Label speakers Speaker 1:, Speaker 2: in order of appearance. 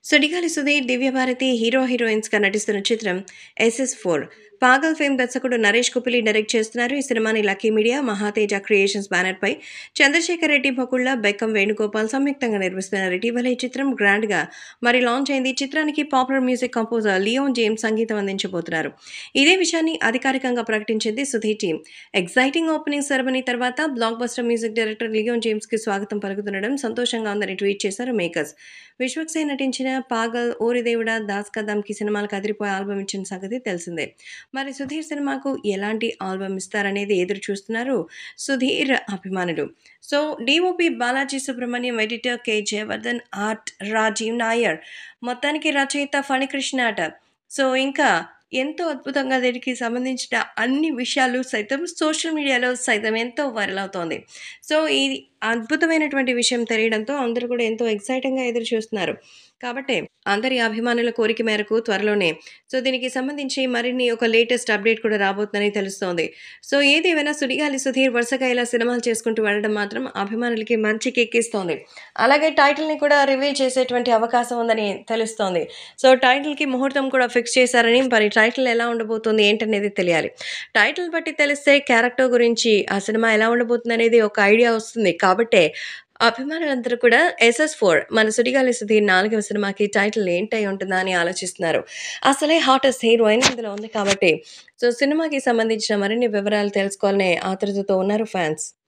Speaker 1: సుడిగాలి సుధీర్, దివ్యభారతి హీరోయిన్స్‌గా నటిస్తున్న చిత్రం 'ఎస్ఎస్-4'. పాగల్ ఫేమ్ దర్శకుడు నరేష్ కుపిలి డైరెక్ట్ చేస్తున్నారు. ఈ సినిమాని లక్కీ మీడియా, మహాతేజ క్రియేషన్స్ బ్యానర్‌పై చంద్రశేఖర్ రెడ్డి బకుళ్ళ, బెక్కం వేణుగోపాల్ సంయుక్తంగా నిర్మిస్తున్నారు. ఇటీవల ఈ చిత్రం గ్రాండ్‌గా లాంచ్ అయింది. ఈ చిత్రానికి popular music composer Leon James సంగీతం అందించబోతున్నారు. ఇదే విషయాన్ని అధికారికంగా ప్రకటించింది Sudheer team. Exciting opening ceremony తర్వాత blockbuster music director Leon జేమ్స్‌కి స్వాగతం పలుకుతుండడం సంతోషంగా ఉందని ట్వీట్ చేశారు మేకర్స్. విశ్వక్సేన్ నటించిన 'పాగల్', 'ఓరి దేవుడా', 'దాస్ కా దమ్‌కి' సినిమాలకు అదిరిపోయే ఆల్బమ్ ఇచ్చిన సంగతి తెలిసిందే. మరి 'సుధీర్' సినిమాకు ఎలాంటి ఆల్బమ్ ఇస్తారనేది ఎదురు చూస్తున్నారు సుధీర్ అభిమానులు. So, DOP Balaji Subrahmanyam, editor K. Jayavardhan, art Rajeev Nair, మొత్తానికి రచయిత ఫణికృష్ణ అట. సో, ఇంకా ఎంతో అద్భుతంగా దీనికి సంబంధించిన అన్ని విషయాలు సైతం సోషల్ మీడియాలో సైతం ఎంతో వైరల్ అవుతోంది. సో, ఈ అద్భుతమైనటువంటి విషయం తెలియడంతో అందరూ కూడా ఎంతో ఎక్సైటింగ్‌గా ఎదురు చూస్తున్నారు. కాబట్టే అందరి అభిమానుల కోరిక మేరకు త్వరలోనే దీనికి సంబంధించి మరిన్ని ఒక లేటెస్ట్ అప్డేట్ కూడా రాబోతుందని తెలుస్తోంది. సో, ఏదేమైనా సుడిగాలి సుధీర్ వరుసగా ఇలా సినిమాలు చేసుకుంటూ వెళ్ళడం మాత్రం అభిమానులకి మంచి కిక్కిస్తోంది. అలాగే టైటిల్‌ని కూడా రివీల్ చేసేటువంటి అవకాశం ఉందని తెలుస్తోంది. సో, టైటిల్‌కి ముహూర్తం కూడా ఫిక్స్ చేశారని, మరి టైటిల్ ఎలా ఉండబోతుంది ఏంటనేది తెలియాలి. టైటిల్ బట్టి తెలిస్తే క్యారెక్టర్ గురించి ఆ సినిమా ఎలా ఉండబోతుందనేది ఒక ఐడియా వస్తుంది. కాబట్టే అభిమానులందరూ కూడా 'ఎస్ఎస్-4' మన 'సుడిగాలి సుధీర్' 4వ సినిమాకి టైటిల్ ఏంటై ఉంటుందా అని ఆలోచిస్తున్నారు. అసలే హాటెస్ట్ హీరోయిన్ ఇందులో ఉంది కాబట్టి, సినిమాకి సంబంధించిన మరిన్ని వివరాలు తెలుసుకోవాలనే ఆతృతతో ఉన్నారు ఫ్యాన్స్.